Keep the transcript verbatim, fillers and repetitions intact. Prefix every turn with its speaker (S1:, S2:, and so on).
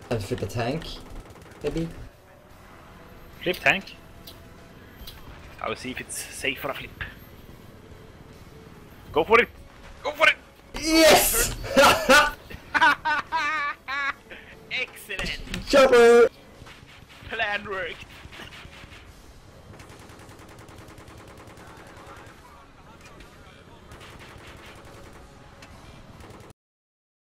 S1: And flip a tank, maybe?
S2: Flip tank? I will see if it's safe for a flip. Go for it! Go for it!
S1: Yes!
S2: Excellent!
S1: Chopper!